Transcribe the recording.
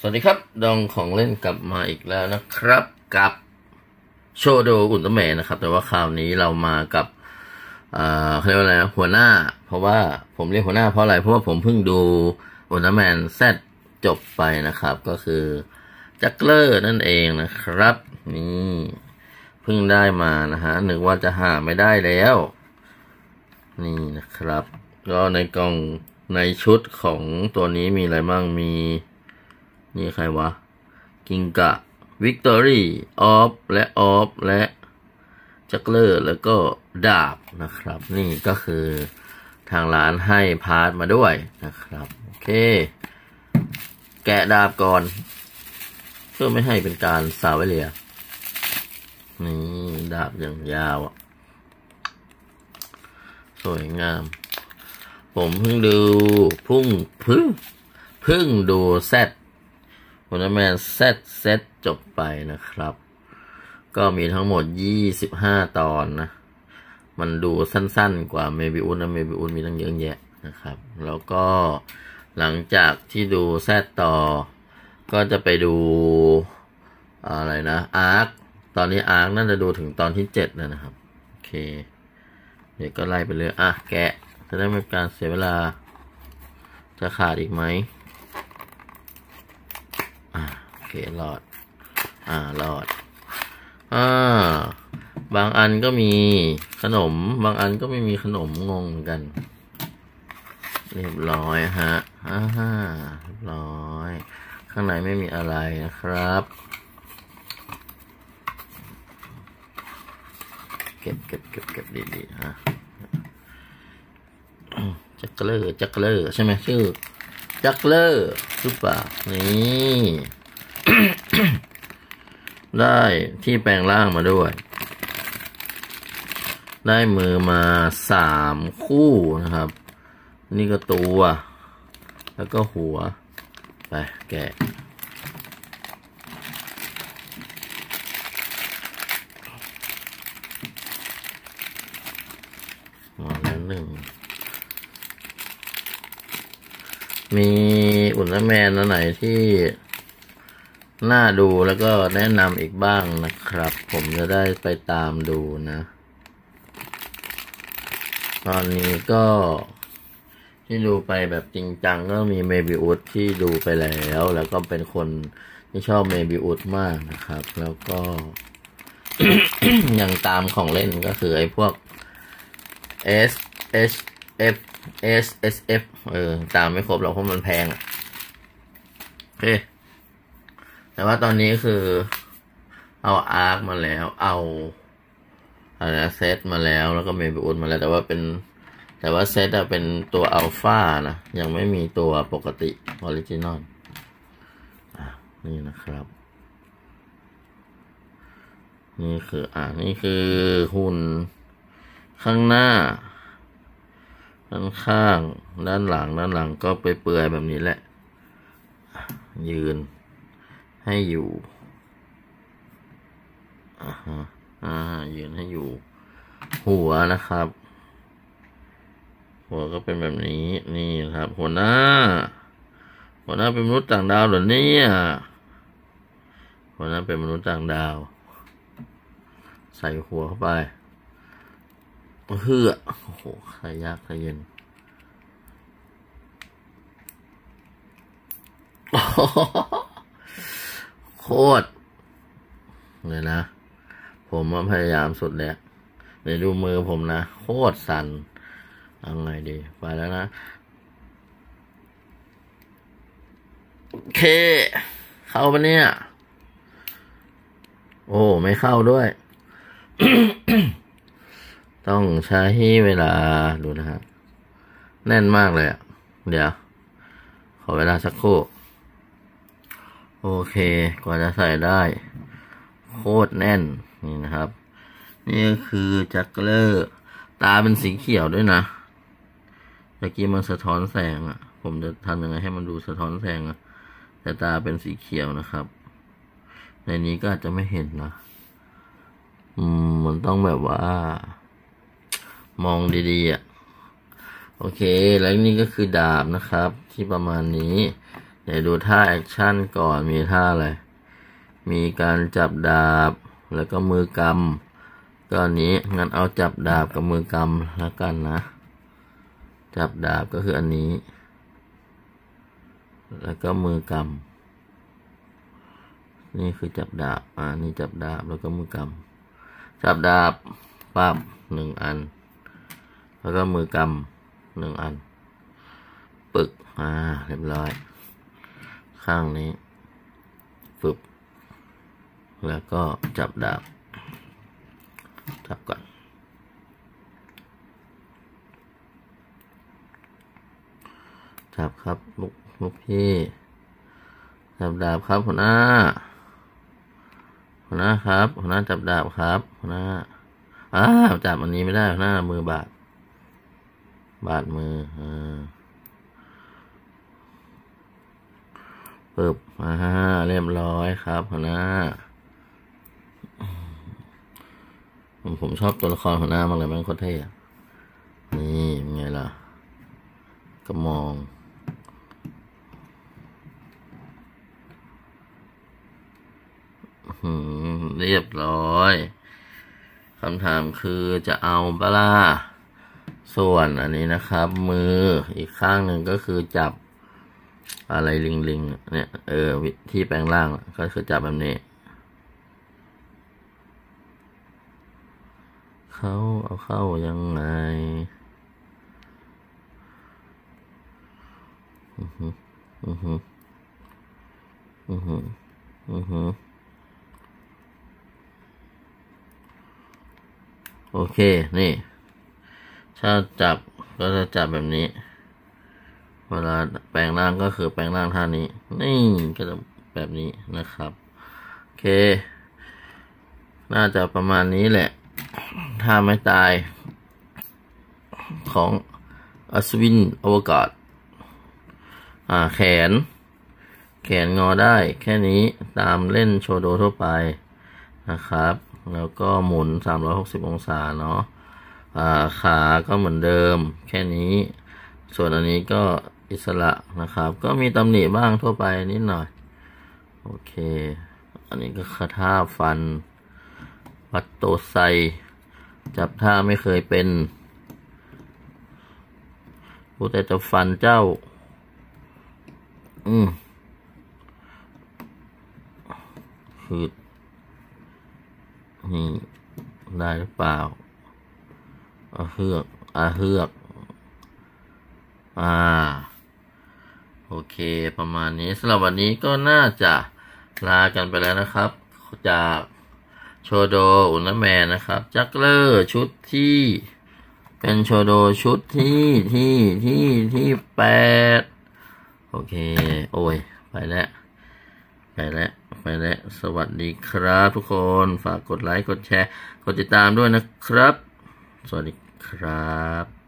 สวัสดีครับดองของเล่นกลับมาอีกแล้วนะครับกับโชโดอุลตร้าแมนนะครับแต่ว่าคราวนี้เรามากับเขาเรียกว่าอะไรนะหัวหน้าเพราะว่าผมเรียกหัวหน้าเพราะอะไรเพราะว่าผมเพิ่งดูอุลตร้าแมนแซดจบไปนะครับก็คือจักเลอร์นั่นเองนะครับนี่เพิ่งได้มานะฮะนึกว่าจะหาไม่ได้แล้วนี่นะครับก็ในกล่องในชุดของตัวนี้มีอะไรบ้างมีนี่ใครวะกิงกะวิกตอรี่ออฟและจักเลอร์แล้วก็ดาบนะครับนี่ก็คือทางร้านให้พาร์ทมาด้วยนะครับโอเคแกะดาบก่อนเพื่อไม่ให้เป็นการซาเวเลียนี่ดาบอย่างยาวอ่ะสวยงามผมเพิ่งดูดูแซดอุลตร้าแมนเซตจบไปนะครับก็มีทั้งหมด25ตอนนะมันดูสั้นๆกว่าเมบิอุสนะเมบิอุสมีตั้งเยอะแยะนะครับแล้วก็หลังจากที่ดูแซดต่อก็จะไปดูอะไรนะอาร์คตอนนี้อาร์คน่าจะดูถึงตอนที่7แล้วนะครับโอเคเดี๋ยวก็ไล่ไปเลยแกะจะได้ไม่เป็นการเสียเวลาจะขาดอีกไหมโอเครอดบางอันก็มีขนมบางอันก็ไม่มีขนมงงเหมือนกันเรียบร้อยฮะเรียบร้อยข้างในไม่มีอะไรนะครับเก็บดีๆฮะจักเลอร์ใช่ไหมชื่อจักเลอร์หรือเปล่านี่ ได้ที่แปลงร่างมาด้วยได้มือมา3คู่นะครับนี่ก็ตัวแล้วก็หัวไปแกะมาแล้ว1มีอุลตร้าแมนอันไหนที่น่าดูแล้วก็แนะนำอีกบ้างนะครับผมจะได้ไปตามดูนะตอนนี้ก็ที่ดูไปแบบจริงจังก็มีเมบิอุสที่ดูไปแล้วก็เป็นคนที่ชอบเมบิอุสมากนะครับแล้วก็ ยังตามของเล่นก็คือไอ้พวก SSF ตามไม่ครบหรอกเพราะมันแพงโอเคแต่ว่าตอนนี้คือเอาอาร์คมาแล้วเอาอะไรนะเซตมาแล้วก็เมบิอุสมาแล้วแต่ว่าเซตเป็นตัวอัลฟานะยังไม่มีตัวปกติออริจินอลนี่นะครับนี่คือหุ่นข้างหน้าด้านข้างด้านหลังก็เปื่อยแบบนี้แหละยืนให้อยู่ยืนให้อยู่หัวนะครับหัวก็เป็นแบบนี้นี่ครับหัวหน้าเป็นมนุษย์ต่างดาวเหรอเนี่ยหัวหน้าเป็นมนุษย์ต่างดาวใส่หัวเข้าไปโอ้โหใครยากใครเย็นโคตรเลยนะผมพยายามสุดแล้วเดี๋ยวดูมือผมนะโคตรสั่นเอาไงดีไปแล้วนะโอเคเข้าปะเนี่ยโอ้ไม่เข้าด้วย ต้องใช้เวลาดูนะฮะแน่นมากเลยเดี๋ยวขอเวลาสักครู่โอเคกว่าจะใส่ได้โคตรแน่นนี่นะครับนี่คือจักเลอร์ตาเป็นสีเขียวด้วยนะเมื่อกี้มันสะท้อนแสงผมจะทำยังไงให้มันดูสะท้อนแสงแต่ตาเป็นสีเขียวนะครับในนี้ก็อาจจะไม่เห็นนะมันต้องแบบว่ามองดีๆโอเคแล้วนี่ก็คือดาบนะครับที่ประมาณนี้เดี๋ยวดูท่าแอคชั่นก่อนมีท่าอะไรมีการจับดาบแล้วก็มือกำก็อันนี้งั้นเอาจับดาบกับมือกำแล้วกันนะจับดาบก็คืออันนี้แล้วก็มือกำนี่คือจับดาบนี่จับดาบแล้วก็มือกำจับดาบปั๊บ1 อันแล้วก็มือกำ1 อันปึกเรียบร้อยข้างนี้ฟึบแล้วก็จับดาบจับก่อนจับครับลูกพี่จับดาบครับหัวหน้าครับหัวหน้าจับดาบครับหัวหน้าจับอันนี้ไม่ได้หัวหน้ามือบาดมือปึ๊บเรียบร้อยครับหัวหน้าผมชอบตัวละครหัวหน้ามากเลยมันโคตรเท่นี่เป็นไงล่ะก็มองเรียบร้อยคำถามคือจะเอาปะล่ะส่วนอันนี้นะครับมืออีกข้างหนึ่งก็คือจับอะไรลิงเนี่ยที่แปลงร่างก็คือจับแบบนี้เอาเข้ายังไงโอเคนี่ถ้าจับก็จะจับแบบนี้เวลาแปลงร่างก็คือแปลงร่างท่านี้นี่ก็จะแบบนี้นะครับโอเคน่าจะประมาณนี้แหละถ้าไม่ตายของอัศวินอวกาศแขนงอได้แค่นี้ตามเล่นโชโดทั่วไปนะครับแล้วก็หมุน360 องศาเนาะขาก็เหมือนเดิมแค่นี้ส่วนอันนี้ก็อิสระนะครับก็มีตำหนิบ้างทั่วไปนิดหน่อยโอเคอันนี้ก็คาถาฟันวัตโตไซจับท่าไม่เคยเป็นผู้แต่จะฟันเจ้าคือนี่ได้หรือเปล่าเฮือกโอเคประมาณนี้สำหรับวันนี้ก็น่าจะลากันไปแล้วนะครับจากโชโดอุลตร้าแมนนะครับจักเลอร์ชุดที่เป็นโชโดชุดที่8โอเคโอ้ยไปแล้วสวัสดีครับทุกคนฝากกดไลค์กดแชร์กดติดตามด้วยนะครับสวัสดีครับ